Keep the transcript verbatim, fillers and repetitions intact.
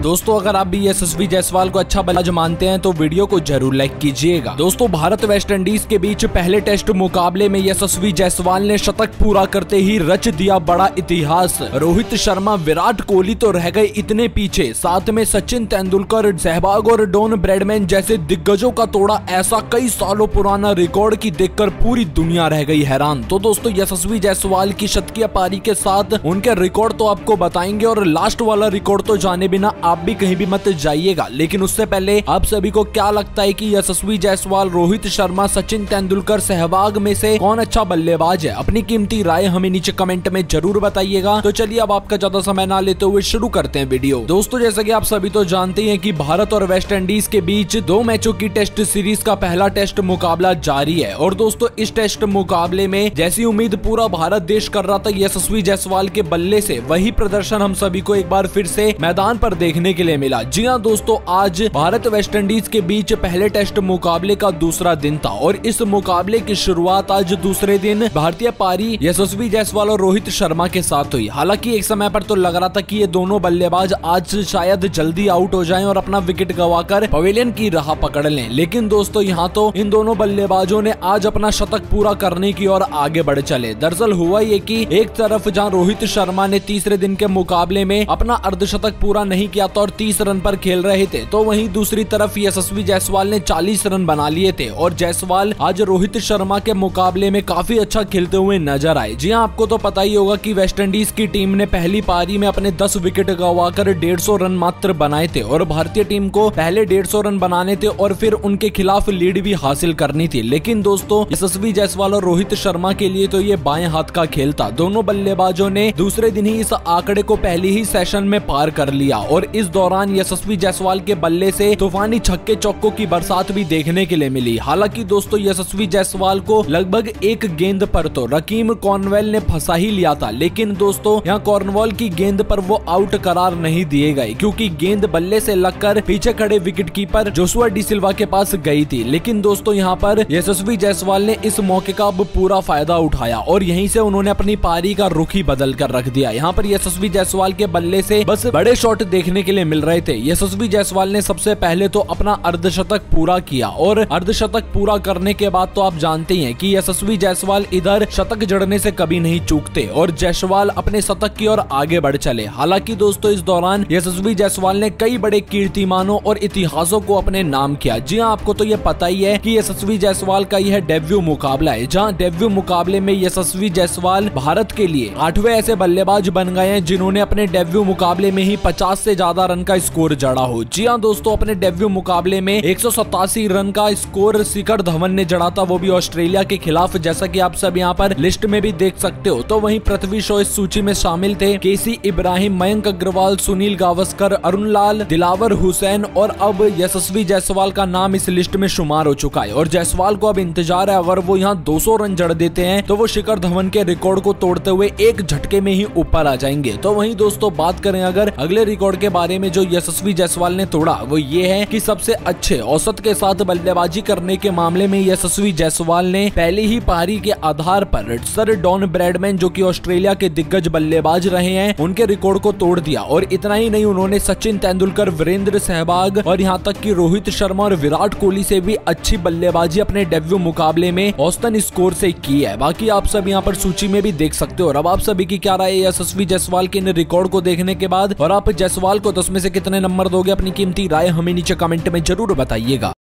दोस्तों अगर आप भी यशस्वी जायसवाल को अच्छा बल्लेबाज मानते हैं तो वीडियो को जरूर लाइक कीजिएगा। दोस्तों भारत वेस्ट इंडीज के बीच पहले टेस्ट मुकाबले में यशस्वी जायसवाल ने शतक पूरा करते ही रच दिया बड़ा इतिहास। रोहित शर्मा, विराट कोहली तो रह गए इतने पीछे, साथ में सचिन तेंदुलकर, सहवाग और डॉन ब्रैडमैन जैसे दिग्गजों का तोड़ा ऐसा कई सालों पुराना रिकॉर्ड की देखकर पूरी दुनिया रह गई हैरान। तो दोस्तों यशस्वी जायसवाल की शतकीय पारी के साथ उनके रिकॉर्ड तो आपको बताएंगे और लास्ट वाला रिकॉर्ड तो जाने बिना आप भी कहीं भी मत जाइएगा। लेकिन उससे पहले आप सभी को क्या लगता है कि यशस्वी जायसवाल, रोहित शर्मा, सचिन तेंदुलकर, सहवाग में से कौन अच्छा बल्लेबाज है? अपनी कीमती राय हमें नीचे कमेंट में जरूर बताइएगा। तो चलिए अब आपका ज्यादा समय ना लेते हुए शुरू करते हैं वीडियो। दोस्तों जैसा कि आप सभी तो जानते हैं कि भारत और वेस्ट इंडीज के बीच दो मैचों की टेस्ट सीरीज का पहला टेस्ट मुकाबला जारी है। और दोस्तों इस टेस्ट मुकाबले में जैसी उम्मीद पूरा भारत देश कर रहा था यशस्वी जायसवाल के बल्ले से, वही प्रदर्शन हम सभी को एक बार फिर से मैदान पर देखने के लिए मिला। जी हाँ दोस्तों, आज भारत वेस्ट इंडीज के बीच पहले टेस्ट मुकाबले का दूसरा दिन था और इस मुकाबले की शुरुआत आज दूसरे दिन भारतीय पारी यशस्वी जायसवाल और रोहित शर्मा के साथ हुई। हालांकि एक समय पर तो लग रहा था कि ये दोनों बल्लेबाज आज शायद जल्दी आउट हो जाएं और अपना विकेट गंवाकर पवेलियन की राह पकड़ लें। लेकिन दोस्तों यहाँ तो इन दोनों बल्लेबाजों ने आज अपना शतक पूरा करने की ओर आगे बढ़ चले। दरअसल हुआ ये कि एक तरफ जहाँ रोहित शर्मा ने तीसरे दिन के मुकाबले में अपना अर्धशतक पूरा नहीं किया था और तीस रन पर खेल रहे थे, तो वहीं दूसरी तरफ यशस्वी जायसवाल ने चालीस रन बना लिए थे और जायसवाल आज रोहित शर्मा के मुकाबले में काफी अच्छा खेलते हुए नजर आए। जी हाँ, आपको तो पता ही होगा कि वेस्ट इंडीज की टीम ने पहली पारी में अपने दस विकेट गंवाकर डेढ़ सौ रन मात्र बनाए थे और भारतीय टीम को पहले डेढ़ सौ रन बनाने थे और फिर उनके खिलाफ लीड भी हासिल करनी थी। लेकिन दोस्तों यशस्वी जायसवाल और रोहित शर्मा के लिए तो ये बाएं हाथ का खेल था। दोनों बल्लेबाजों ने दूसरे दिन ही इस आंकड़े को पहले ही सेशन में पार कर लिया और इस दौरान यशस्वी जायसवाल के बल्ले से तूफानी छक्के चौकों की बरसात भी देखने के लिए मिली। हालांकि दोस्तों यशस्वी जायसवाल को लगभग एक गेंद पर तो रकीम कॉर्नवेल ने फंसा ही लिया था, लेकिन दोस्तों यहाँ कॉर्नवेल की गेंद पर वो आउट करार नहीं दिए गए क्योंकि गेंद बल्ले से लगकर पीछे खड़े wicket keeper Joshua Da Silva के पास गई थी। लेकिन दोस्तों यहाँ पर यशस्वी जायसवाल ने इस मौके का अब पूरा फायदा उठाया और यहीं से उन्होंने अपनी पारी का रुख ही बदल कर रख दिया। यहाँ पर यशस्वी जायसवाल के बल्ले से बस बड़े शॉट देखने के लिए मिल रहे थे। यशस्वी जायसवाल ने सबसे पहले तो अपना अर्धशतक पूरा किया और अर्धशतक पूरा करने के बाद तो आप जानते हैं कि यशस्वी जायसवाल इधर शतक जड़ने से कभी नहीं चूकते और जायसवाल अपने शतक की ओर आगे बढ़ चले। हालांकि दोस्तों इस दौरान यशस्वी जायसवाल ने कई बड़े कीर्तिमानों और इतिहासों को अपने नाम किया। जी हाँ, आपको तो ये पता ही है कि यशस्वी जायसवाल का यह डेब्यू मुकाबला है, जहाँ डेब्यू मुकाबले में यशस्वी जायसवाल भारत के लिए आठवें ऐसे बल्लेबाज बन गए हैं जिन्होंने अपने डेब्यू मुकाबले में ही पचास से ज्यादा रन का स्कोर जड़ा हो। जी हाँ दोस्तों, अपने डेब्यू मुकाबले में एक सौ सतासी रन का स्कोर शिखर धवन ने जड़ा था, वो भी ऑस्ट्रेलिया के खिलाफ, जैसा कि आप सब यहाँ पर लिस्ट में भी देख सकते हो। तो वहीं पृथ्वी शॉ इस सूची में शामिल थे। केसी इब्राहिम, मयंक अग्रवाल, सुनील गावस्कर, अरुण लाल, दिलावर हुसैन और अब यशस्वी जायसवाल का नाम इस लिस्ट में शुमार हो चुका है। और जायसवाल को अब इंतजार है, अगर वो यहाँ दो सौ रन जड़ देते हैं तो वो शिखर धवन के रिकॉर्ड को तोड़ते हुए एक झटके में ही ऊपर आ जाएंगे। तो वहीं दोस्तों बात करें अगर अगले रिकॉर्ड के बारे में जो यशस्वी जायसवाल ने तोड़ा, वो ये है कि सबसे अच्छे औसत के साथ बल्लेबाजी करने के मामले में यशस्वी जायसवाल ने पहले ही पारी के आधार पर सर डॉन ब्रैडमैन जो कि ऑस्ट्रेलिया के दिग्गज बल्लेबाज रहे हैं, उनके रिकॉर्ड को तोड़ दिया। और इतना ही नहीं, उन्होंने सचिन तेंदुलकर, वीरेंद्र सहवाग और यहाँ तक कि रोहित शर्मा और विराट कोहली से भी अच्छी बल्लेबाजी अपने डेब्यू मुकाबले में औसतन स्कोर से की है। बाकी आप सब यहाँ पर सूची में भी देख सकते हो। और अब आप सभी की क्या राय है यशस्वी जायसवाल के इन रिकॉर्ड को देखने के बाद, और आप जायसवाल को दस में से कितने नंबर दोगे? अपनी कीमती राय हमें नीचे कमेंट में जरूर बताइएगा।